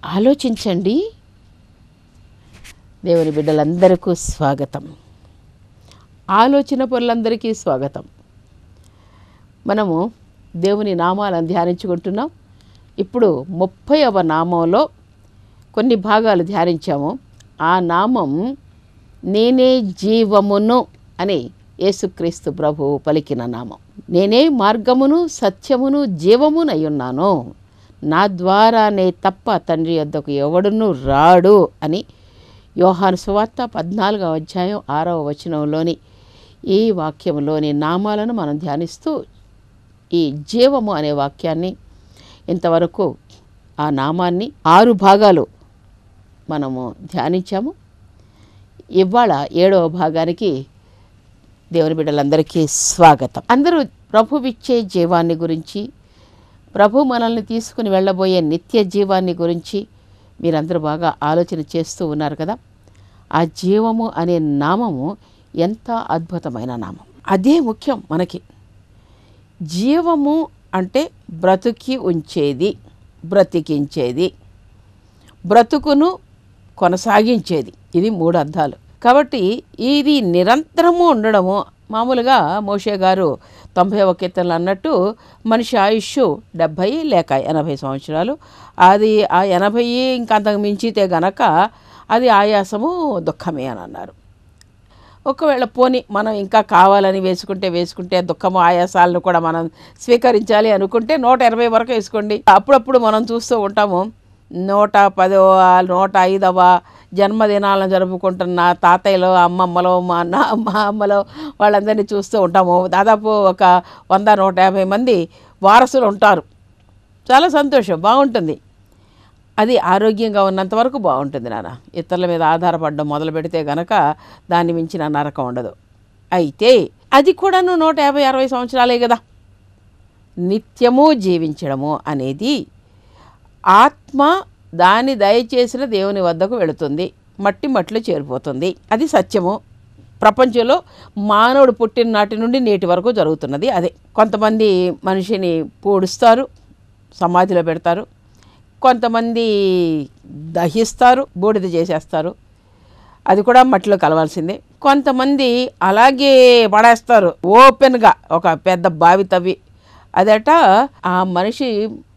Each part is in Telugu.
ఆలోచించండి. దేవుని బిడ్డలందరికీ స్వాగతం. ఆలోచన పనులందరికీ స్వాగతం. మనము దేవుని నామాలను ధ్యానించుకుంటున్నాం. ఇప్పుడు 30వ నామంలో కొన్ని భాగాలు ధ్యానించాము. ఆ నామం నేనే జీవమును అని యేసుక్రీస్తు ప్రభువు పలికిన నామం. నేనే మార్గమును సత్యమును జీవమునయున్నాను, నా ద్వారానే తప్ప తండ్రి యొద్దకు ఎవడును రాడు అని యోహాను సువార్త 14వ అధ్యాయం 6వ వచనంలోని ఈ వాక్యంలోని నామాలను మనం ధ్యానిస్తూ ఈ జీవము అనే వాక్యాన్ని ఇంతవరకు ఆ నామాన్ని 6 భాగాలు మనము ధ్యానించాము. ఇవాళ 7వ భాగానికి దేవుని బిడ్డలందరికీ స్వాగతం. అందరూ ప్రభువిచ్చే జీవాన్ని గురించి, ప్రభు మనల్ని తీసుకుని వెళ్ళబోయే నిత్య జీవాన్ని గురించి మీరందరూ బాగా ఆలోచన చేస్తూ ఉన్నారు కదా. ఆ జీవము అనే నామము ఎంత అద్భుతమైన నామం. అదే ముఖ్యం మనకి. జీవము అంటే బ్రతికి ఉంచేది, బ్రతికించేది, బ్రతుకును కొనసాగించేది. ఇది 3 అర్థాలు. కాబట్టి ఇది నిరంతరము ఉండడము. మామూలుగా మోషే గారు 90వ కీర్తనలు అన్నట్టు మనిషి ఆయుష్ 70 లేక 80 సంవత్సరాలు. అది ఆ 80 ఇంకంతకు మించితే గనక అది ఆయాసము దుఃఖమే అని అన్నారు. ఒకవేళ పోని మనం ఇంకా కావాలని వేసుకుంటే దుఃఖము ఆయాసాలను కూడా మనం స్వీకరించాలి అనుకుంటే 180 వరకు వేసుకోండి. అప్పుడప్పుడు మనం చూస్తూ ఉంటాము 110వ 105వ జన్మదినాలను జరుపుకుంటున్న తాతయ్యలో, అమ్మమ్మలో, మా అమ్మలో వాళ్ళందరినీ చూస్తూ ఉంటాము. దాదాపు ఒక 100-150 మంది వారసులు ఉంటారు. చాలా సంతోషం, బాగుంటుంది. అది ఆరోగ్యంగా ఉన్నంత వరకు బాగుంటుంది నాన్న. ఇతరుల మీద ఆధారపడడం మొదలు పెడితే గనక దాన్ని మించిన నరకం ఉండదు. అయితే అది కూడాను 150-60 సంవత్సరాలే కదా. నిత్యము జీవించడము అనేది ఆత్మ దాని దయచేసిన దేవుని వద్దకు వెళుతుంది, మట్లు చేరిపోతుంది. అది సత్యము. ప్రపంచంలో మానవుడు పుట్టిన నాటి నుండి నేటి వరకు జరుగుతున్నది అదే. కొంతమంది మనిషిని పూడుస్తారు, సమాధిలో పెడతారు. కొంతమంది దహిస్తారు, బూడిద చేసేస్తారు, అది కూడా మట్టిలో కలవాల్సిందే. కొంతమంది అలాగే పడేస్తారు ఓపెన్గా, ఒక పెద్ద బావి తవ్వి. అదట ఆ మనిషి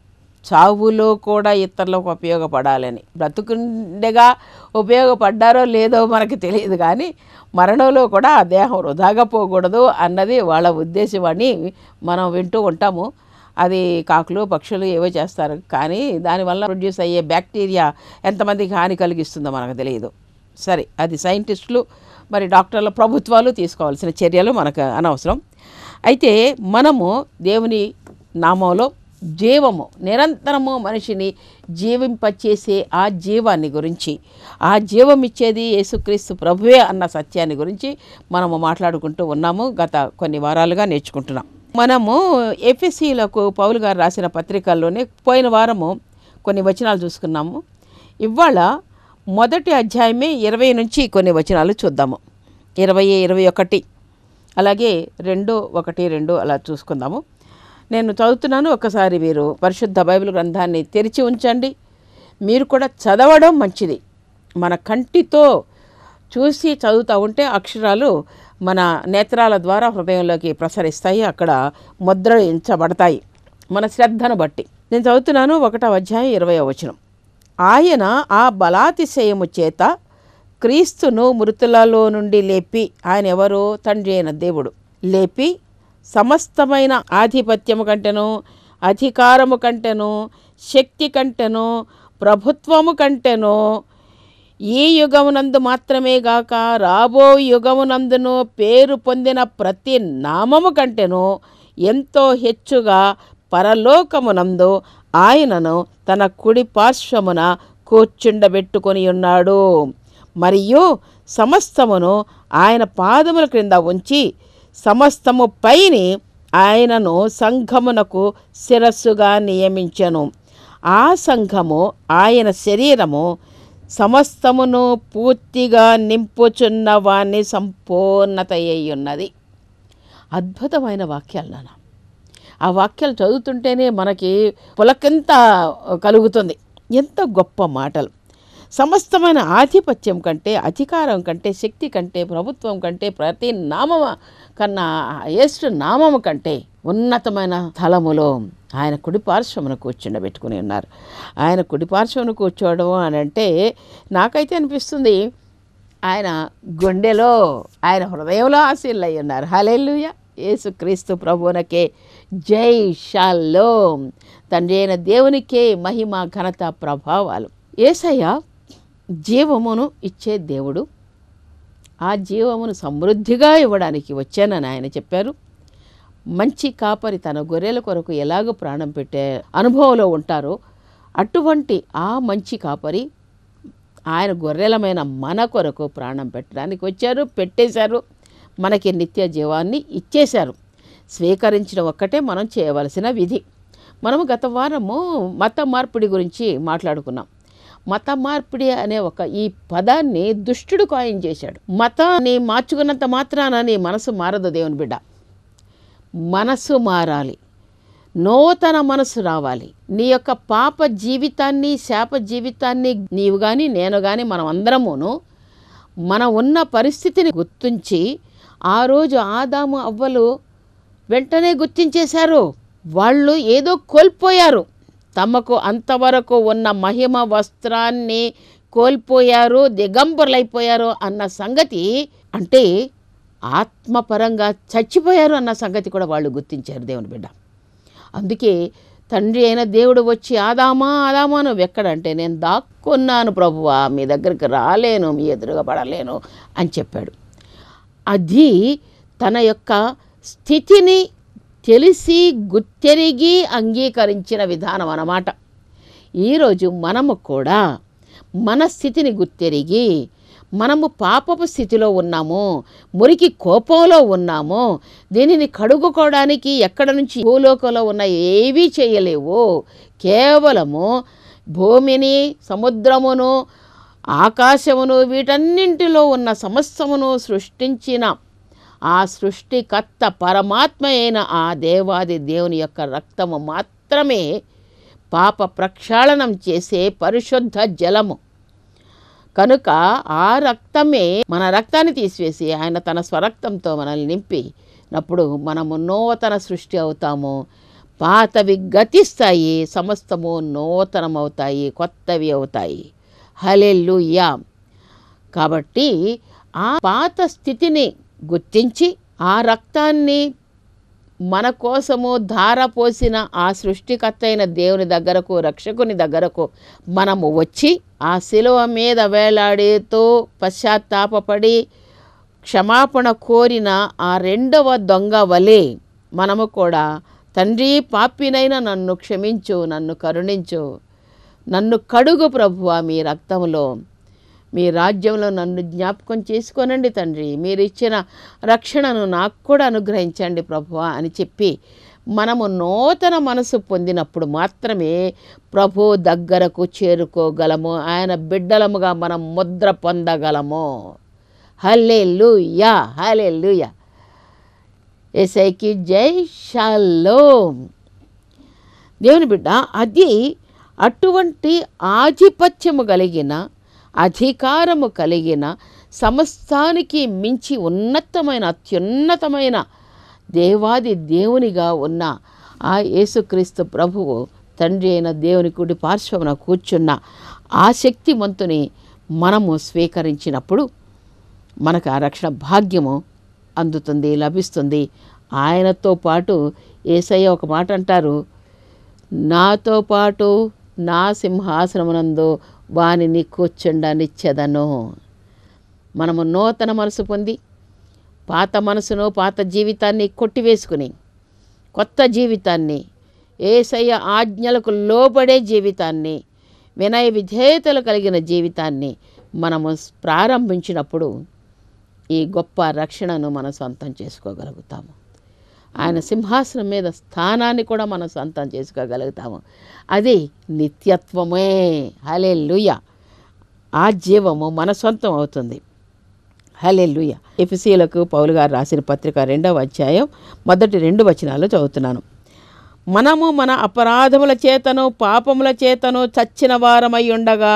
చావులో కూడా ఇతరులకు ఉపయోగపడాలని. బ్రతుకుండగా ఉపయోగపడ్డారో లేదో మనకి తెలియదు, కానీ మరణంలో కూడా ఆ దేహం వృధాగా పోకూడదు అన్నది వాళ్ళ ఉద్దేశం అని మనం వింటూ ఉంటాము. అది కాకులు పక్షులు ఏవో చేస్తారు, కానీ దానివల్ల ప్రొడ్యూస్ అయ్యే బ్యాక్టీరియా ఎంతమందికి హాని కలిగిస్తుందో మనకు తెలియదు. సరే, అది సైంటిస్టులు మరి డాక్టర్లు ప్రభుత్వాలు తీసుకోవాల్సిన చర్యలు మనకు అనవసరం. అయితే మనము దేవుని నామంలో జీవము, నిరంతరము మనిషిని జీవింపచేసే ఆ జీవాన్ని గురించి, ఆ జీవం ఇచ్చేది యేసుక్రీస్తు ప్రభువే అన్న సత్యాన్ని గురించి మనము మాట్లాడుకుంటూ ఉన్నాము. గత కొన్ని వారాలుగా నేర్చుకుంటున్నాం. మనము ఎఫెసీయులకు పౌలు గారు రాసిన పత్రికల్లోనే పోయిన వారము కొన్ని వచనాలు చూసుకున్నాము. ఇవాళ 1వ అధ్యాయమే 20 నుంచి కొన్ని వచనాలు చూద్దాము. 20, 21 అలాగే 2, 1, 2 అలా చూసుకుందాము. నేను చదువుతున్నాను, ఒకసారి మీరు పరిశుద్ధ బైబిల్ గ్రంథాన్ని తెరిచి ఉంచండి. మీరు కూడా చదవడం మంచిది. మన కంటితో చూసి చదువుతూ ఉంటే అక్షరాలు మన నేత్రాల ద్వారా హృదయంలోకి ప్రసరిస్తాయి, అక్కడ ముద్రించబడతాయి మన శ్రద్ధను బట్టి. నేను చదువుతున్నాను 1వ అధ్యాయం 20వ వచనం. ఆయన ఆ బలాతిశయము చేత క్రీస్తును మృతులలో నుండి లేపి, ఆయన ఎవరు? తండ్రి అయిన దేవుడు. లేపి సమస్తమైన ఆధిపత్యము కంటెను, అధికారము కంటెను, శక్తి కంటెను, ప్రభుత్వము కంటెను, ఈ యుగమునందు మాత్రమే గాక రాబో యుగమునందును పేరు పొందిన ప్రతి నామము కంటెను ఎంతో హెచ్చుగా పరలోకమునందు ఆయనను తన కుడి పార్శ్వమున కూర్చుండబెట్టుకొని ఉన్నాడు. మరియు సమస్తమును ఆయన పాదముల క్రింద ఉంచి సమస్తము పైని ఆయనను సంఘమునకు శిరస్సుగా నియమించెను. ఆ సంఘము ఆయన శరీరము, సమస్తమును పూర్తిగా నింపుచున్న వాని సంపూర్ణత అయ్యున్నది. అద్భుతమైన వాక్యాలు నాన్న. ఆ వాక్యాలు చదువుతుంటేనే మనకి పులకింత కలుగుతుంది. ఎంత గొప్ప మాటలు! సమస్తమైన ఆధిపత్యం కంటే, అధికారం కంటే, శక్తి కంటే, ప్రభుత్వం కంటే, ప్రతి నామము కన్నా, యేసు నామము కంటే ఉన్నతమైన స్థలములో ఆయన కుడిపార్శ్వమును కూర్చుండబెట్టుకుని ఉన్నారు. ఆయన కుడిపార్శ్వమును కూర్చోవడం అని అంటే నాకైతే అనిపిస్తుంది ఆయన గుండెలో, ఆయన హృదయంలో ఆశీర్లై ఉన్నారు. హల్లెలూయా! యేసుక్రీస్తు ప్రభువునకే జై షాలోమ్. తండ్రి అయిన దేవునికే మహిమ, ఘనత, ప్రభావాలు. యేసయ్య జీవమును ఇచ్చే దేవుడు. ఆ జీవమును సమృద్ధిగా ఇవ్వడానికి వచ్చానని ఆయన చెప్పారు. మంచి కాపరి తన గొర్రెల కొరకు ఎలాగో ప్రాణం పెట్టే అనుభవంలో ఉంటారో అటువంటి ఆ మంచి కాపరి ఆయన గొర్రెలమైన మన కొరకు ప్రాణం పెట్టడానికి వచ్చారు, పెట్టేశారు. మనకి నిత్య జీవాన్ని ఇచ్చేశారు. స్వీకరించడం ఒక్కటే మనం చేయవలసిన విధి. మనము గత వారము మత మార్పిడి గురించి మాట్లాడుకున్నాం. మత మార్పిడి అనే ఈ పదాన్ని దుష్టుడు కాయిన్ చేశాడు. మతాన్ని మార్చుకున్నంత మాత్రాన నీ మనసు మారదు దేవుని బిడ్డ. మనసు మారాలి, నూతన మనసు రావాలి. నీ యొక్క పాప జీవితాన్ని, శాప జీవితాన్ని నీవు కానీ నేను కానీ మనం అందరమును మనం ఉన్న పరిస్థితిని గుర్తించి, ఆ రోజు ఆదాము అవ్వలు వెంటనే గుర్తించేశారు. వాళ్ళు ఏదో కోల్పోయారు. తమకు అంతవరకు ఉన్న మహిమ వస్త్రాన్ని కోల్పోయారు, దిగంబరులైపోయారు అన్న సంగతి, అంటే ఆత్మపరంగా చచ్చిపోయారు అన్న సంగతి కూడా వాళ్ళు గుర్తించారు దేవుని బిడ్డ. అందుకే తండ్రి అయిన దేవుడు వచ్చి ఆదామా ఆదామా నువ్వు ఎక్కడంటే, నేను దాక్కున్నాను ప్రభువా, మీ దగ్గరికి రాలేను, మీ ఎదురుగా పడలేను అని చెప్పాడు. అది తన యొక్క స్థితిని తెలిసి గుర్తెరిగి అంగీకరించిన విధానం అన్నమాట. ఈరోజు మనము కూడా మన స్థితిని గుర్తెరిగి, మనము పాపపు స్థితిలో ఉన్నాము, మురికి కోపంలో ఉన్నాము, దీనిని కడుగుకోవడానికి ఎక్కడ నుంచి భూలోకంలో ఉన్న ఏవీ చేయలేవు. కేవలము భూమిని, సముద్రమును, ఆకాశమును, వీటన్నింటిలో ఉన్న సమస్తమును సృష్టించిన ఆ సృష్టికర్త పరమాత్మ అయిన ఆ దేవాది దేవుని యొక్క రక్తము మాత్రమే పాప ప్రక్షాళనం చేసే పరిశుద్ధ జలము. కనుక ఆ రక్తమే మన రక్తాన్ని తీసివేసి ఆయన తన స్వరక్తంతో మనల్ని నింపినప్పుడు మనము నూతన సృష్టి అవుతాము. పాతవి గతిస్తాయి, సమస్తము నూతనమవుతాయి, కొత్తవి అవుతాయి. హల్లెలూయా! కాబట్టి ఆ పాత స్థితిని గుర్తించి, ఆ రక్తాన్ని మన కోసము ధార పోసిన ఆ సృష్టికర్త అయిన దేవుని దగ్గరకు, రక్షకుని దగ్గరకు మనము వచ్చి, ఆ శిలువ మీద వేలాడుతూ పశ్చాత్తాపపడి క్షమాపణ కోరిన ఆ రెండవ దొంగ వలె మనము కూడా, తండ్రి పాపినైన నన్ను క్షమించు, నన్ను కరుణించు, నన్ను కడుగు ప్రభువా మీ రక్తంలో, మీ రాజ్యంలో నన్ను జ్ఞాపకం చేసుకోనండి తండ్రి, మీరు ఇచ్చిన రక్షణను నాకు కూడా అనుగ్రహించండి ప్రభువా అని చెప్పి మనము నూతన మనసు పొందినప్పుడు మాత్రమే ప్రభు దగ్గరకు చేరుకోగలము. ఆయన బిడ్డలముగా మనం ముద్ర పొందగలము. హల్లెలూయా! హల్లెలూయా! యేసయ్యకి జై షాలోమ్. దేవుని బిడ్డ, అది అటువంటి ఆధిపత్యము కలిగిన, అధికారము కలిగిన, సమస్తానికి మించి ఉన్నతమైన, అత్యున్నతమైన దేవాది దేవునిగా ఉన్న ఆ యేసుక్రీస్తు ప్రభువు తండ్రి అయిన దేవుని కుడి పార్శ్వమున కూర్చున్న ఆ శక్తిమంతుని మనము స్వీకరించినప్పుడు మనకు ఆ రక్షణ భాగ్యము అందుతుంది, లభిస్తుంది. ఆయనతో పాటు యేసయ్య ఒక మాట అంటారు, నాతో పాటు నా సింహాసనమునందు వానిని కూర్చుండనిచ్చెదను. మనము నూతన మనసు పొంది పాత మనసును, పాత జీవితాన్ని కొట్టివేసుకుని కొత్త జీవితాన్ని, యేసయ్య ఆజ్ఞలకు లోబడే జీవితాన్ని, వినయ విధేయతలు కలిగిన జీవితాన్ని మనము ప్రారంభించినప్పుడు ఈ గొప్ప రక్షణను మనం సొంతం చేసుకోగలుగుతాము. ఆయన సింహాసనం మీద స్థానాన్ని కూడా మనం సొంతం చేసుకోగలుగుతాము. అది నిత్యత్వమే. హల్లెలూయా! ఆ జీవము మన సొంతం అవుతుంది. హల్లెలూయా! ఎఫెసీయులకు పౌలు గారు రాసిన పత్రిక 2వ అధ్యాయం మొదటి 2 వచనాలు చదువుతున్నాను. మనము మన అపరాధముల చేతను పాపముల చేతను చచ్చిన వారమై ఉండగా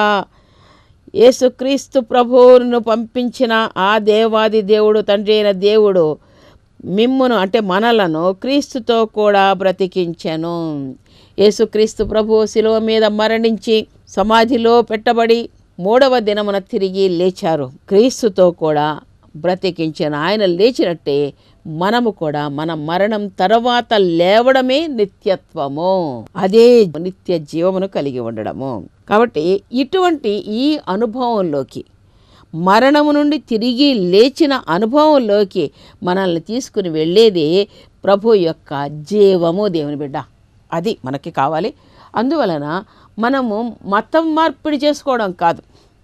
యేసుక్రీస్తు ప్రభువును పంపించిన ఆ దేవాది దేవుడు, తండ్రి అయిన దేవుడు మిమ్మును అంటే మనలను క్రీస్తుతో కూడా బ్రతికించెను. యేసుక్రీస్తు ప్రభువు శిలువ మీద మరణించి సమాధిలో పెట్టబడి 3వ దినమున తిరిగి లేచారు. క్రీస్తుతో కూడా బ్రతికించెను. ఆయన లేచినట్టే మనము కూడా మన మరణం తర్వాత లేవడమే నిత్యత్వము, అదే నిత్య జీవమును కలిగి ఉండడము. కాబట్టి ఇటువంటి ఈ అనుభవంలోకి, మరణము నుండి తిరిగి లేచిన అనుభవంలోకి మనల్ని తీసుకుని వెళ్ళేది ప్రభు యొక్క జీవము. దేవుని బిడ్డ, అది మనకి కావాలి. అందువలన మనము మతం మార్పిడి చేసుకోవడం కాదు,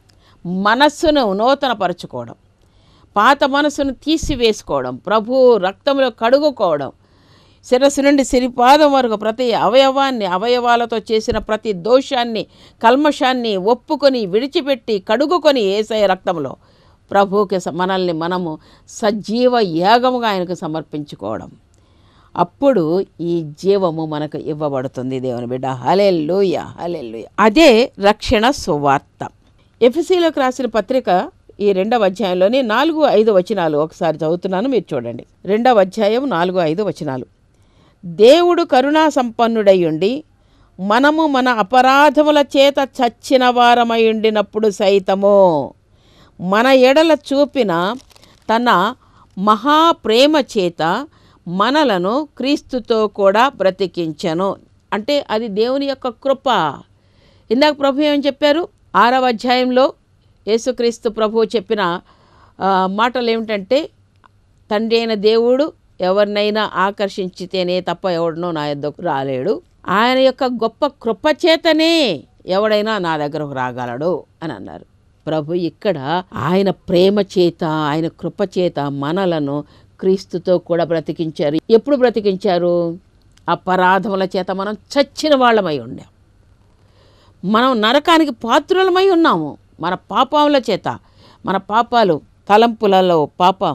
మనస్సును నూతనపరచుకోవడం, పాత మనసును తీసివేసుకోవడం, ప్రభు రక్తంలో కడుగుకోవడం, శిరస్సు నుండి సిరిపాదం వరకు ప్రతి అవయవాన్ని, అవయవాలతో చేసిన ప్రతి దోషాన్ని, కల్మషాన్ని ఒప్పుకొని విడిచిపెట్టి కడుగుకొని యేసయ్య రక్తంలో ప్రభువుకి మనల్ని మనము సజీవ యాగముగా ఆయనకు సమర్పించుకోవడం. అప్పుడు ఈ జీవము మనకు ఇవ్వబడుతుంది. దేవుని బిడ్డ, హల్లెలూయా, హల్లెలూయా. అదే రక్షణ సువార్త. ఎఫెసీయులకు రాసిన పత్రిక ఈ 2వ అధ్యాయంలోని 4-5 వచనాలు ఒకసారి చదువుతున్నాను, మీరు చూడండి. 2వ అధ్యాయం 4-5 వచనాలు. దేవుడు కరుణా సంపన్నుడయ్యుండి మనము మన అపరాధముల చేత చచ్చిన వారమై ఉండినప్పుడు సైతము మన ఎడల చూపిన తన మహాప్రేమ చేత మనలను క్రీస్తుతో కూడా బ్రతికించెను. అంటే అది దేవుని యొక్క కృప. ఇందాక ప్రభు ఏమని చెప్పారు? 6వ అధ్యాయంలో యేసుక్రీస్తు ప్రభువు చెప్పిన మాటలు ఏమిటంటే, తండ్రి అయిన దేవుడు ఎవరినైనా ఆకర్షించితేనే తప్ప ఎవడనో నా యొద్దకు రాలేడు, ఆయన యొక్క గొప్ప కృప చేతనే ఎవడైనా నా దగ్గరకు రాగలడు అని అన్నారు. ప్రభు ఇక్కడ ఆయన ప్రేమ చేత, ఆయన కృప చేత మనలను క్రీస్తుతో కూడా బ్రతికించారు. ఎప్పుడు బ్రతికించారు? అపరాధముల చేత మనం చచ్చిన వాళ్ళమై ఉండాం. మనం నరకానికి పాత్రులమై ఉన్నాము. మన పాపముల చేత, మన పాపాలు, తలంపులలో పాపం,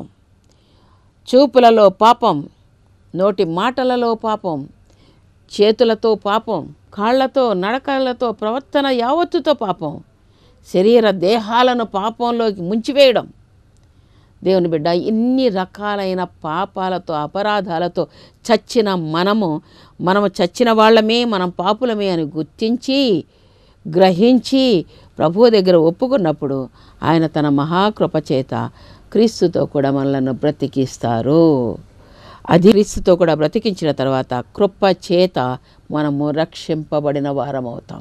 చూపులలో పాపం, నోటి మాటలలో పాపం, చేతులతో పాపం, కాళ్లతో, నడకలతో, ప్రవర్తన యావత్తుతో పాపం, శరీర దేహాలను పాపంలోకి ముంచివేయడం. దేవుని బిడ్డ, ఇన్ని రకాలైన పాపాలతో, అపరాధాలతో చచ్చిన మనము చచ్చిన వాళ్ళమే, మనం పాపులమే అని గుర్తించి, గ్రహించి ప్రభువు దగ్గర ఒప్పుకున్నప్పుడు ఆయన తన మహాకృప చేత క్రీస్తుతో కూడా మనలను బ్రతికిస్తారు. అది క్రీస్తుతో కూడా బ్రతికించిన తర్వాత కృప చేత మనము రక్షింపబడిన వారమవుతాం.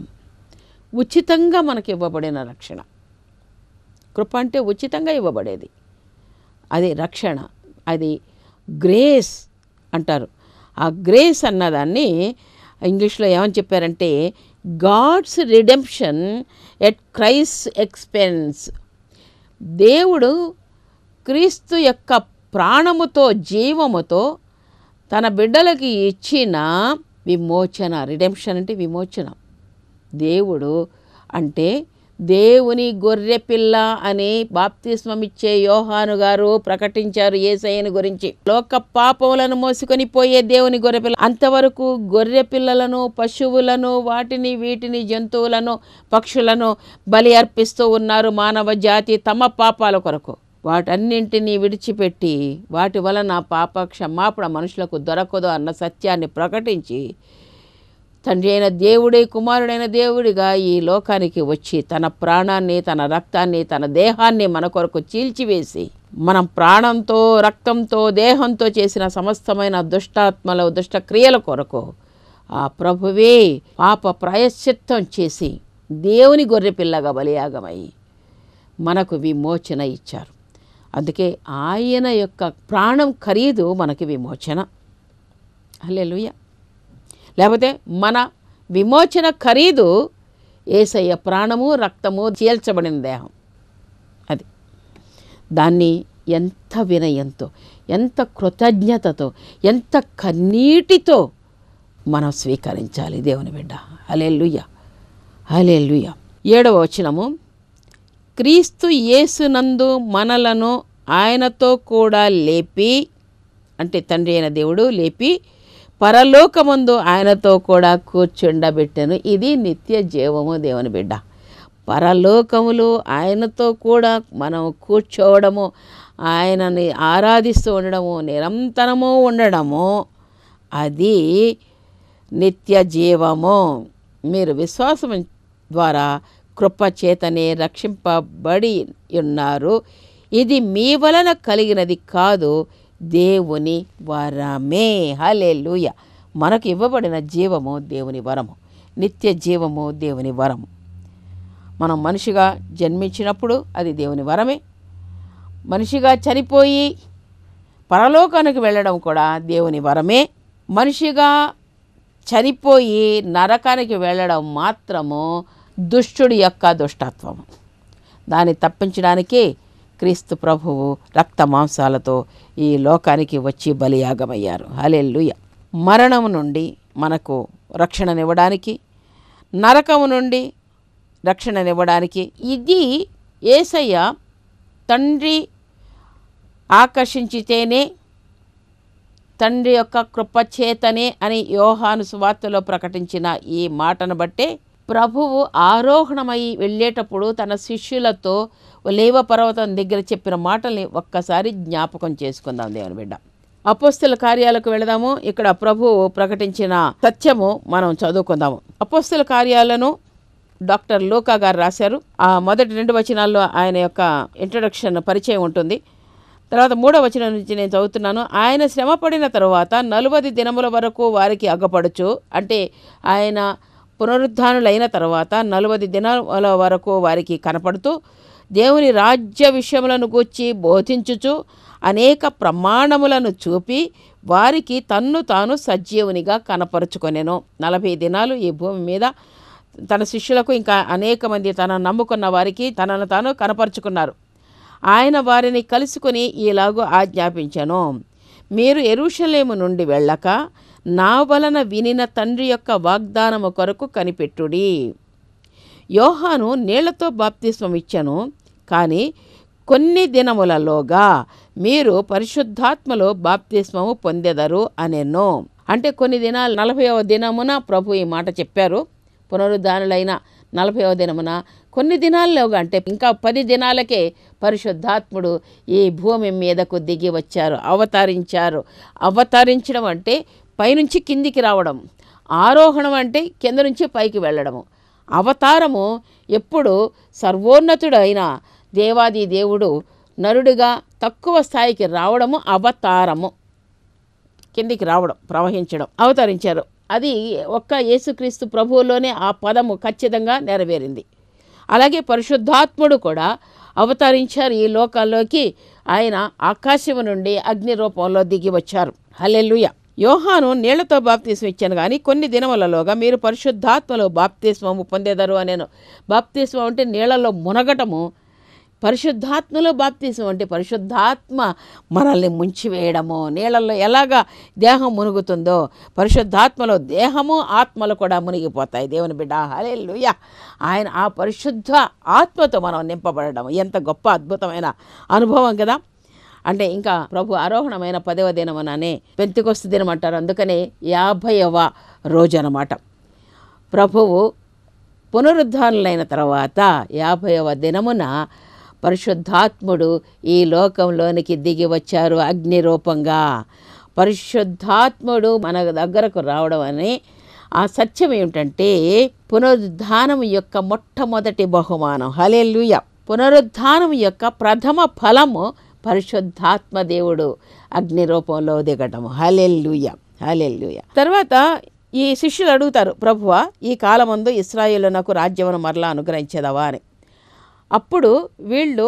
ఉచితంగా మనకి ఇవ్వబడిన రక్షణ. కృప అంటే ఉచితంగా ఇవ్వబడేది, అది రక్షణ, అది గ్రేస్ అంటారు. ఆ గ్రేస్ అన్నదాన్ని ఇంగ్లీష్లో ఏమని చెప్పారంటే, god's redemption at Christ expense. దేవుడు క్రీస్తు యొక్క ప్రాణముతో, జీవముతో తన బిడ్డలకి ఇచ్చిన విమోచన. రిడెంప్షన్ అంటే విమోచన. దేవుడు అంటే దేవుని గొర్రెపిల్ల అని బాప్తిస్మం ఇచ్చే యోహాను గారు ప్రకటించారు యేసయ్యని గురించి. లోక పాపములను మోసుకొని పోయే దేవుని గొర్రెపిల్ల. అంతవరకు గొర్రెపిల్లలను, పశువులను, వాటిని వీటిని, జంతువులను, పక్షులను బలి అర్పిస్తూ ఉన్నారు మానవ జాతి తమ పాపాల కొరకు. వాటన్నింటినీ విడిచిపెట్టి వాటి వలన పాప క్షమాపణ మనుషులకు దొరకదు అన్న సత్యాన్ని ప్రకటించి తండ్రి అయిన దేవుడే కుమారుడైన దేవుడిగా ఈ లోకానికి వచ్చి తన ప్రాణాన్ని, తన రక్తాన్ని, తన దేహాన్ని మన కొరకు చీల్చివేసి, మనం ప్రాణంతో, రక్తంతో, దేహంతో చేసిన సమస్తమైన దుష్టాత్మల, దుష్ట క్రియల కొరకు ఆ ప్రభువే పాప ప్రాయశ్చిత్తం చేసి దేవుని గొర్రెపిల్లగా బలియాగమై మనకు విమోచన ఇచ్చారు. అందుకే ఆయన యొక్క ప్రాణం ఖరీదు మనకి విమోచన. హల్లెలూయా. లేకపోతే మన విమోచన ఖరీదు యేసయ్య ప్రాణము, రక్తము, చీల్చబడిన దేహం. అది దాన్ని ఎంత వినయంతో, ఎంత కృతజ్ఞతతో, ఎంత కన్నీటితో మనం స్వీకరించాలి దేవుని బిడ్డ. హల్లెలూయా, హల్లెలూయా. 7వ వచనము, క్రీస్తు యేసునందు మనలను ఆయనతో కూడా లేపి, అంటే తండ్రి అయిన దేవుడు లేపి పరలోకమందు ఆయనతో కూడా కూర్చుండబెట్టెను. ఇది నిత్య జీవము దేవుని బిడ్డ. పరలోకములు ఆయనతో కూడా మనం కూర్చోవడము, ఆయనని ఆరాధిస్తూ ఉండడము, నిరంతరము ఉండడము, అది నిత్య జీవము. మీరు విశ్వాసం ద్వారా కృపచేతనే రక్షింపబడి ఉన్నారు. ఇది మీ వలన కలిగినది కాదు, దేవుని వరమే. హల్లెలూయా. మనకు ఇవ్వబడిన జీవము దేవుని వరము, నిత్య జీవము దేవుని వరము. మనం మనిషిగా జన్మించినప్పుడు అది దేవుని వరమే. మనిషిగా చనిపోయి పరలోకానికి వెళ్ళడం కూడా దేవుని వరమే. మనిషిగా చనిపోయి నరకానికి వెళ్ళడం మాత్రము దుష్టుడి యొక్క దుష్టత్వము. దాన్ని తప్పించడానికి క్రీస్తు ప్రభువు రక్త మాంసాలతో ఈ లోకానికి వచ్చి బలియాగమయ్యారు. హల్లెలూయా. మరణము నుండి మనకు రక్షణనివ్వడానికి, నరకము నుండి రక్షణనివ్వడానికి ఇది యేసయ్య తండ్రి ఆకర్షించితేనే, తండ్రి యొక్క కృపచేతనే అని యోహాను సువార్తలో ప్రకటించిన ఈ మాటను బట్టే ప్రభువు ఆరోహణమై వెళ్ళేటప్పుడు తన శిష్యులతో ఒలీవ పర్వతం దగ్గర చెప్పిన మాటల్ని ఒక్కసారి జ్ఞాపకం చేసుకుందాం దేవుని బిడ్డ. అపోస్తల కార్యాలకు వెళదాము. ఇక్కడ ప్రభువు ప్రకటించిన సత్యము మనం చదువుకుందాము. అపోస్తల కార్యాలను డాక్టర్ లూకా గారు రాశారు. ఆ మొదటి 2 వచనాల్లో ఆయన యొక్క ఇంట్రడక్షన్ పరిచయం ఉంటుంది. తర్వాత 3వ వచనం నుంచి నేను చదువుతున్నాను. ఆయన శ్రమపడిన తరువాత 40 దినముల వరకు వారికి అగ్గపడుచు, అంటే ఆయన పునరుద్ధానులైన తర్వాత 40 దినాల వరకు వారికి కనపడుతూ దేవుని రాజ్య విషయములను గూర్చి బోధించుచు అనేక ప్రమాణములను చూపి వారికి తన్ను తాను సజీవునిగా కనపరుచుకొనెను. 40 దినాలు ఈ భూమి మీద తన శిష్యులకు ఇంకా అనేక మంది తనను నమ్ముకున్న వారికి తనను తాను కనపరుచుకున్నారు. ఆయన వారిని కలుసుకుని ఈలాగు ఆజ్ఞాపించెను. మీరు యెరూషలేము నుండి వెళ్ళక నా వలన వినిన తండ్రి యొక్క వాగ్దానము కొరకు కనిపెట్టుడి. యోహాను నీళ్లతో బాప్తిస్మం ఇచ్చెను, కానీ కొన్ని దినములలోగా మీరు పరిశుద్ధాత్మలో బాప్తిస్మము పొందెదరు అనెను. అంటే కొన్ని దినాలు 40వ దినమున ప్రభు ఈ మాట చెప్పారు. పునరుద్ధానులైన 40వ దినమున కొన్ని దినాల్లోగా, అంటే ఇంకా 10 దినాలకే పరిశుద్ధాత్ముడు ఈ భూమి మీదకు దిగి వచ్చారు, అవతరించారు. అవతరించడం అంటే పైనుంచి కిందికి రావడం, ఆరోహణం అంటే కింద నుంచి పైకి వెళ్ళడము. అవతారము ఎప్పుడు సర్వోన్నతుడైన దేవాది దేవుడు నరుడిగా తక్కువ స్థాయికి రావడము అవతారము. కిందికి రావడం, ప్రవహించడం, అవతరించారు. అది ఒక్క యేసుక్రీస్తు ప్రభువులోనే ఆ పదము ఖచ్చితంగా నెరవేరింది. అలాగే పరిశుద్ధాత్ముడు కూడా అవతరించారు ఈ లోకాల్లోకి. ఆయన ఆకాశము నుండి అగ్ని రూపంలో దిగి వచ్చారు. హల్లెలూయా. యోహాను నీళ్లతో బాప్తిస్మం ఇచ్చాను, కానీ కొన్ని దినములలోగా మీరు పరిశుద్ధాత్మలో బాప్తిస్మము పొందేదరు అనేను. బాప్తిస్మం అంటే నీళ్లలో మునగటము, పరిశుద్ధాత్మలో బాప్తిస్మం అంటే పరిశుద్ధాత్మ మనల్ని ముంచివేయడము. నీళ్ళల్లో ఎలాగా దేహం మునుగుతుందో పరిశుద్ధాత్మలో దేహము ఆత్మలు కూడా మునిగిపోతాయి. దేవుని బిడ్డ, హల్లెలూయా. ఆయన ఆ పరిశుద్ధ ఆత్మతో మనం నింపబడడం ఎంత గొప్ప అద్భుతమైన అనుభవం కదా. అంటే ఇంకా ప్రభు ఆరోహణమైన 10వ దినముననే పెంతెకొస్తు దినం అంటారు. అందుకనే 50వ రోజు అన్నమాట. ప్రభువు పునరుద్ధానులైన తర్వాత 50వ దినమున పరిశుద్ధాత్ముడు ఈ లోకంలోనికి దిగి వచ్చారు అగ్ని రూపంగా. పరిశుద్ధాత్ముడు మన దగ్గరకు రావడం అనే ఆ సత్యం ఏమిటంటే పునరుద్ధానం యొక్క మొట్టమొదటి బహుమానం. హల్లెలూయా. పునరుద్ధానం యొక్క ప్రథమ ఫలము పరిశుద్ధాత్మ దేవుడు అగ్ని రూపంలో దిగటము. హల్లెలూయా, హల్లెలూయా. తర్వాత ఈ శిష్యులు అడుగుతారు, ప్రభువా ఈ కాలమందు ఇశ్రాయేలునకు రాజ్యమును మరలా అనుగ్రహించేదవా అని. అప్పుడు వీళ్ళు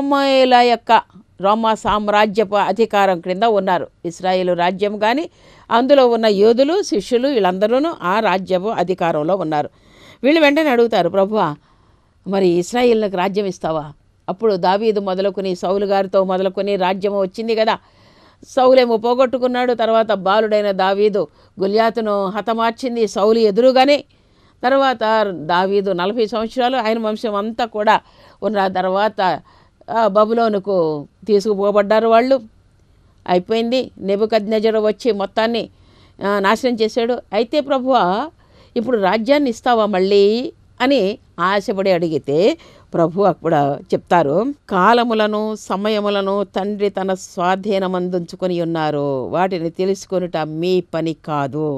రోమా సామ్రాజ్యపు అధికారం క్రింద ఉన్నారు. ఇశ్రాయేలు రాజ్యం కానీ అందులో ఉన్న యోధులు, శిష్యులు వీళ్ళందరూ ఆ రాజ్యపు అధికారంలో ఉన్నారు. వీళ్ళు వెంటనే అడుగుతారు, ప్రభువా మరి ఇశ్రాయేలులకు రాజ్యం ఇస్తావా? అప్పుడు దావీదు మొదలుకొని సౌలు గారితో మొదలుకొని రాజ్యము వచ్చింది కదా. సౌలేమో పోగొట్టుకున్నాడు. తర్వాత బాలుడైన దావీదు గొల్యాతును హతమార్చింది సౌలు ఎదురుగానే. తర్వాత దావీదు 40 సంవత్సరాలు ఆయన వంశం అంతా కూడా ఉన్న తర్వాత బబులోనుకు తీసుకుపోబడ్డారు వాళ్ళు. అయిపోయింది. నెబుకద్నెజరు వచ్చి మొత్తాన్ని నాశనం చేశాడు. అయితే ప్రభువా ఇప్పుడు రాజ్యాన్ని ఇస్తావా మళ్ళీ అని ఆశపడి అడిగితే ప్రభు అక్కడ చెప్తారు, కాలములను సమయములను తండ్రి తన స్వాధీనమందుంచుకొని ఉన్నారు, వాటిని తెలుసుకొనుట మీ పని కాదు.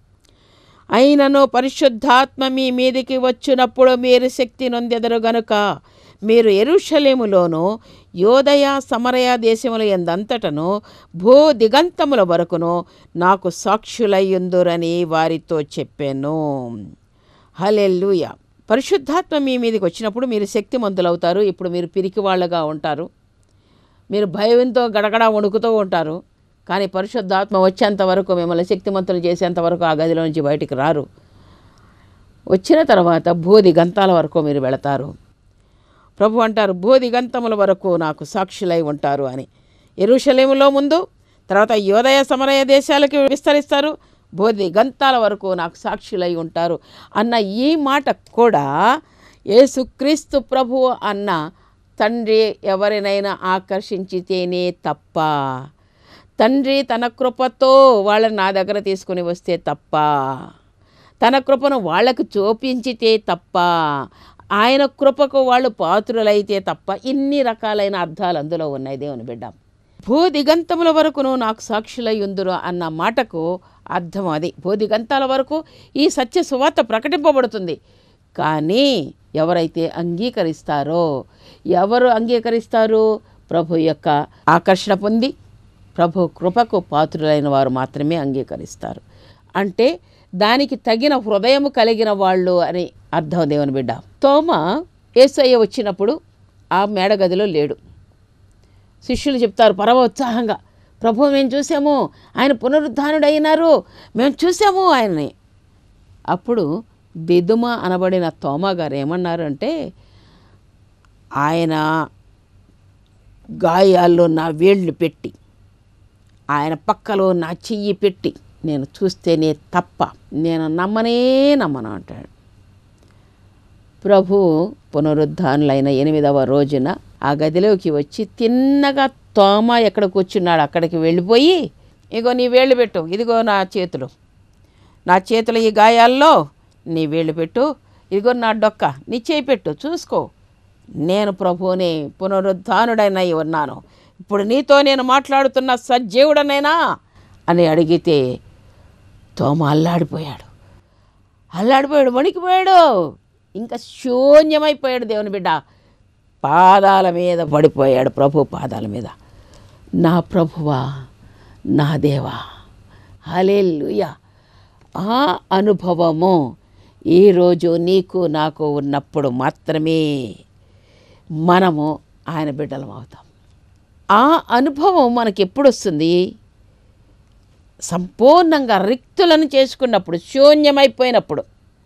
అయినను పరిశుద్ధాత్మ మీ మీదికి వచ్చినప్పుడు మీరు శక్తి నొందెదరు గనుక మీరు యెరూషలేములోను యోదయ సమరయ దేశముల యందంతటను భూ దిగంతముల వరకును నాకు సాక్షులయ్యుందురని వారితో చెప్పాను. హల్లెలూయా. పరిశుద్ధాత్మ మీ మీదకి వచ్చినప్పుడు మీరు శక్తిమంతులవుతారు. ఇప్పుడు మీరు పిరికి వాళ్ళగా ఉంటారు, మీరు భయంతో గడగడ వణుకుతూ ఉంటారు. కానీ పరిశుద్ధాత్మ వచ్చేంత వరకు, మిమ్మల్ని శక్తిమంతులు చేసేంత వరకు ఆ గదిలో నుంచి బయటికి రారు. వచ్చిన తర్వాత భూదిగంతాల వరకు మీరు వెళతారు. ప్రభు అంటారు, భూదిగంతముల వరకు నాకు సాక్షులై ఉంటారు అని. యెరూషలేములో ముందు, తర్వాత యోదయ సమరయ దేశాలకి విస్తరిస్తారు, భూదిగంతాల వరకు నాకు సాక్షులై ఉంటారు అన్న ఈ మాట కూడా యేసుక్రీస్తు ప్రభువు అన్న తండ్రి ఎవరినైనా ఆకర్షించితేనే తప్ప, తండ్రి తన కృపతో వాళ్ళని నా దగ్గర తీసుకుని వస్తే తప్ప, తన కృపను వాళ్లకు చూపించితే తప్ప, ఆయన కృపకు వాళ్ళు పాత్రులైతే తప్ప, ఇన్ని రకాలైన అర్థాలు అందులో ఉన్నాయి దేవుని బిడ్డ. భూదిగంతముల వరకును నాకు సాక్షులై ఉందురు అన్న మాటకు అర్థం అది. భూదిగంతాల వరకు ఈ సత్య సువార్త ప్రకటింపబడుతుంది. కానీ ఎవరైతే అంగీకరిస్తారో, ఎవరు అంగీకరిస్తారు? ప్రభు యొక్క ఆకర్షణ పొంది ప్రభు కృపకు పాత్రులైన వారు మాత్రమే అంగీకరిస్తారు. అంటే దానికి తగిన హృదయము కలిగిన వాళ్ళు అని అర్థం దేవుని బిడ్డ. తోమ యేసయ్య వచ్చినప్పుడు ఆ మేడగదిలో లేడు. శిష్యులు చెప్తారు పరమ ఉత్సాహంగా, ప్రభు మేము చూసాము, ఆయన పునరుద్ధానుడైనారు, మేము చూసాము ఆయన్ని. అప్పుడు దిదుమ అనబడిన తోమా గారు ఏమన్నారు అంటే, ఆయన గాయాల్లో నా వేళ్ళు పెట్టి, ఆయన పక్కలో నా చెయ్యి పెట్టి నేను చూస్తేనే తప్ప నేను నమ్మను అంటాడు. ప్రభు పునరుద్ధానులైన 8వ రోజున ఆ గదిలోకి వచ్చి తిన్నగా తోమ ఎక్కడ కూర్చున్నాడు అక్కడికి వెళ్ళిపోయి, ఇగో నీ వేళ్ళు పెట్టు, ఇదిగో నా చేతులు ఈ గాయాల్లో నీ వేళ్ళు పెట్టు, ఇదిగో నా డొక్క నీ చేయి పెట్టు, చూసుకో, నేను ప్రభువుని పునరుద్ధానుడైనై ఉన్నాను, ఇప్పుడు నీతో నేను మాట్లాడుతున్న సజీవుడనైనా అని అడిగితే తోమ అల్లాడిపోయాడు, వణికిపోయాడు, ఇంకా శూన్యమైపోయాడు. దేవుని బిడ్డ పాదాల మీద పడిపోయాడు, ప్రభు పాదాల మీద. నా ప్రభువా, నా దేవా, హల్లెలూయా. ఆ అనుభవము ఈరోజు నీకు నాకు ఉన్నప్పుడు మాత్రమే మనము ఆయన బిడ్డలం అవుతాం. ఆ అనుభవం మనకి ఎప్పుడు వస్తుంది? సంపూర్ణంగా రిక్తులను చేసుకున్నప్పుడు, శూన్యమైపోయినప్పుడు.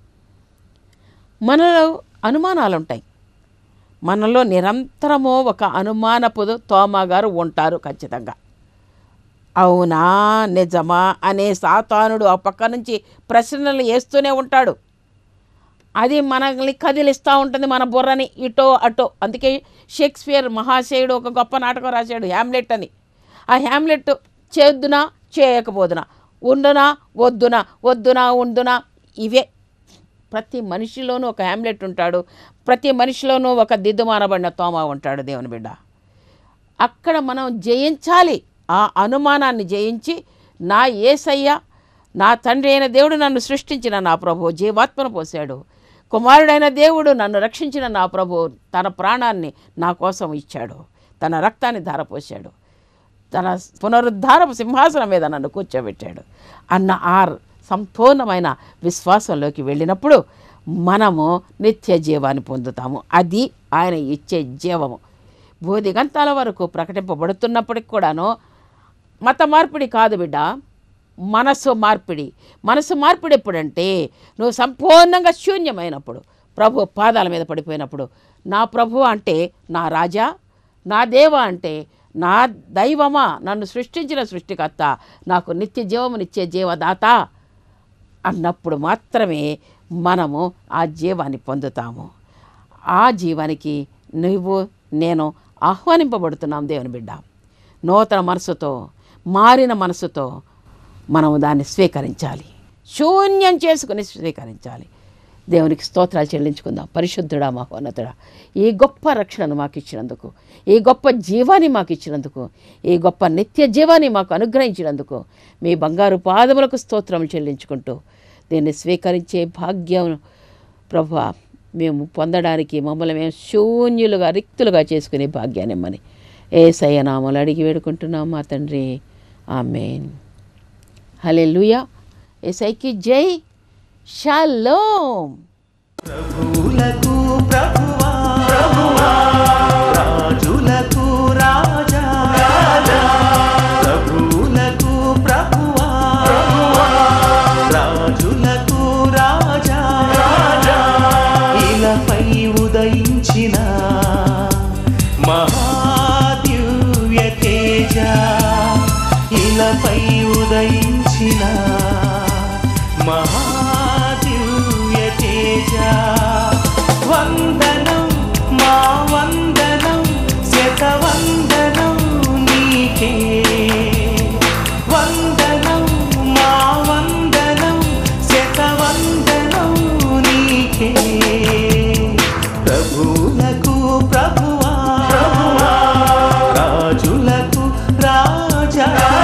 మనలో అనుమానాలు ఉంటాయి, మనలో నిరంతరము ఒక అనుమానపు తోమా గారు ఉంటారు ఖచ్చితంగా. అవునా నిజమా అనే సాతానుడు ఆ పక్క నుంచి ప్రశ్నలు వేస్తూనే ఉంటాడు. అది మనల్ని కదిలిస్తూ ఉంటుంది, మన బుర్రని ఇటో అటో. అందుకే షేక్స్పియర్ మహాశయుడు ఒక గొప్ప నాటకం రాశాడు, హ్యామ్లెట్ అని. ఆ హ్యామ్లెట్ చేద్దునా చేయకపోదునా, ఉండునా వద్దునా ఉండునా, ఇవే. ప్రతి మనిషిలోనూ ఒక హ్యామ్లెట్ ఉంటాడు, ప్రతి మనిషిలోనూ ఒక దిద్దుమానబడిన తోమా ఉంటాడు. దేవుని బిడ్డ, అక్కడ మనం జయించాలి. ఆ అనుమానాన్ని జయించి, నా యేసయ్య, నా తండ్రి అయిన దేవుడు నన్ను సృష్టించిన నా ప్రభు జీవాత్మను పోశాడు, కుమారుడైన దేవుడు నన్ను రక్షించిన నా ప్రభు తన ప్రాణాన్ని నా కోసం ఇచ్చాడు, తన రక్తాన్ని ధారపోశాడు, తన పునరుద్ధారపు సింహాసనం మీద నన్ను కూర్చోబెట్టాడు అన్న ఆ సంపూర్ణమైన విశ్వాసంలోకి వెళ్ళినప్పుడు మనము నిత్య జీవాన్ని పొందుతాము. అది ఆయన ఇచ్చే జీవము. భూదిగంతాల వరకు ప్రకటింపబడుతున్నప్పటికి కూడాను మత మార్పిడి కాదు బిడ్డ, మనసు మార్పిడి. మనసు మార్పిడి ఎప్పుడంటే నువ్వు సంపూర్ణంగా శూన్యమైనప్పుడు, ప్రభు పాదాల మీద పడిపోయినప్పుడు. నా ప్రభు అంటే నా రాజా, నా దేవ అంటే నా దైవమా, నన్ను సృష్టించిన సృష్టికర్త, నాకు నిత్య జీవమునిచ్చే జీవదాత అన్నప్పుడు మాత్రమే మనము ఆ జీవాన్ని పొందుతాము. ఆ జీవానికి నువ్వు నేను ఆహ్వానింపబడుతున్నాం దేవుని బిడ్డ. నూతన మనసుతో, మారిన మనసుతో మనము దాన్ని స్వీకరించాలి, శూన్యం చేసుకుని స్వీకరించాలి. దేవునికి స్తోత్రాలు చెల్లించుకుందాం. పరిశుద్ధుడా, మహోన్నతుడా, ఈ గొప్ప రక్షణను మాకు ఇచ్చినందుకు, ఈ గొప్ప జీవాన్ని మాకు ఇచ్చినందుకు, ఈ గొప్ప నిత్య జీవాన్ని మాకు అనుగ్రహించినందుకు మీ బంగారు పాదములకు స్తోత్రం చెల్లించుకుంటూ దీన్ని స్వీకరించే భాగ్యం ప్రభువా మేము పొందడానికి మమ్మల్ని మేము శూన్యులుగా, రిక్తులుగా చేసుకునే భాగ్యాన్ని ఇమ్మని యేసయ్య నామములో అడిగి వేడుకుంటున్నాం మా తండ్రి. ఆమేన్. హల్లెలూయా. యేసయ్యకి జై. షాలోమ్. ప్రభువులకు ప్రభువా, ప్రభువా, రాజులకు రాజా, రాజా, ప్రభువులకు ప్రభువా, ప్రభువా, రాజులకు రాజా, రాజా, ఇలపై ఉదయించిన మహాదివ్య తేజ, ఇలపై ఉదయించిన మహాదివ్య తేజ, వందనం మా వందనం, శతవందనం నీకే, వందనం మా వందనం, శతవందనం నీకే. ప్రభువులకు ప్రభువా, ప్రభువా, రాజులకు రాజా.